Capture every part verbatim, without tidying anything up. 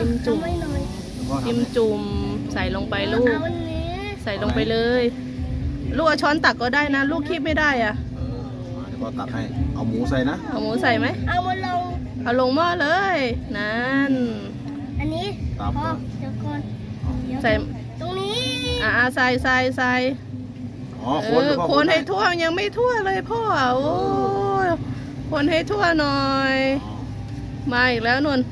จิ้มจุ่มจิ้มจุ่มใส่ลงไปลูกใส่ลงไปเลยลูกเอาช้อนตักก็ได้นะลูกคีบไม่ได้อ่ะเดี๋ยวพ่อตักให้เอาหมูใส่นะเอาหมูใส่ไหมเอามาลงเอาลงหม้อเลยนั่นอันนี้พ่อเดี๋ยวก่อนใส่ตรงนี้อ่าใส่ใส่ใส่อ๋อคนให้ทั่วยังไม่ทั่วเลยพ่อโอ้คนให้ทั่วหน่อยมาอีกแล้วนน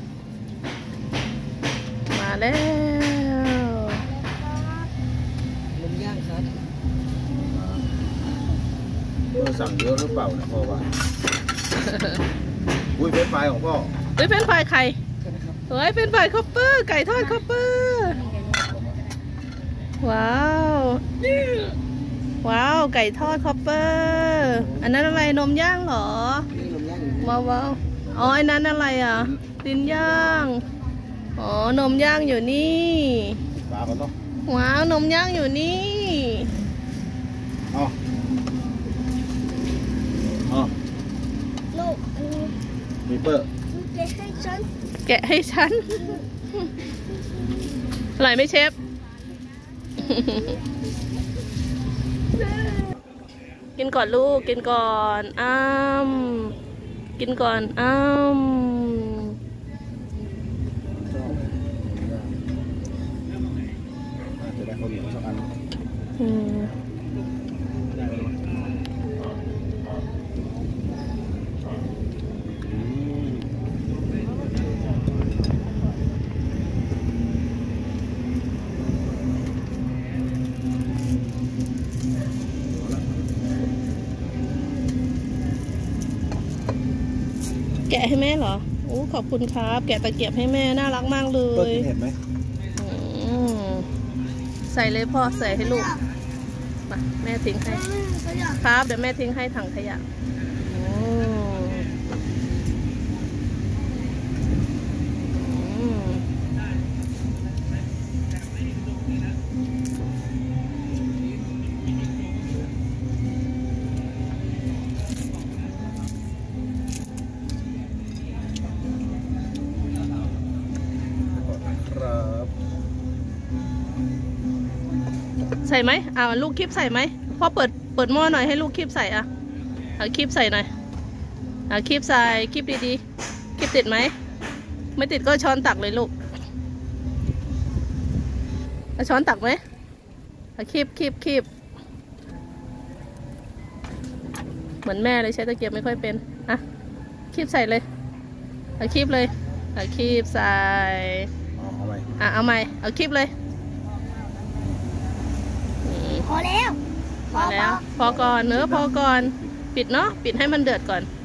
มาแล้วลมย่างครับเออสั่งเยอะหรือเปล่านะพ่อว่าอุ้ยเป็นไฟของพ่อเฮ้ยเป็นไฟใครเฮ้ยเป็นไฟคอปเปอร์ไก่ทอดคอปเปอร์ว้าวว้าวไก่ทอดคอปเปอร์อันนั้นอะไรนมย่างเหรอว้าวว้าวอ๋ออันนั้นอะไรอ่ะลิ้นย่างอ๋อนมย่างอยู่นี่ว้าวนมย่างอยู่นี่อ๋ออ๋อลูกมีเปอร์แกะให้ฉันแกะให้ฉันอร่อยไหมเชฟกินก่อนลูกกินก่อนอ้ามกินก่อนอ้ามจะได้ข้าวเหนียวสักอันอืมแกะให้แม่เหรอโอ้ขอบคุณครับแกะตะเกียบให้แม่น่ารักมากเลยเห็นไหมใส่เลยพ่อใส่ให้ลูกมาแม่ทิ้งให้ครับเดี๋ยวแม่ทิ้งให้ถังขยะใส่ไหมอ่าลูกคลิปใส่ไหมพ่อเปิดเปิดหม้อหน่อยให้ลูกคลิปใส่อ่ะเอาคลิปใส่หน่อยเอาคลิปใส่คลิปดีๆคลิปติดไหมไม่ติดก็ช้อนตักเลยลูกเอาช้อนตักไหมเอาคลิปคลิปคลิปเหมือนแม่เลยใช้ตะเกียบไม่ค่อยเป็นอ่ะคลิปใส่เลยเอาคลิปเลยเอาคลิปใส่อ่ะเอาใหม่เอาคลิปเลยพอแล้วพอแล้วพอก่อนเนื้อพอก่อนปิดเนาะปิดให้มันเดือดก่อน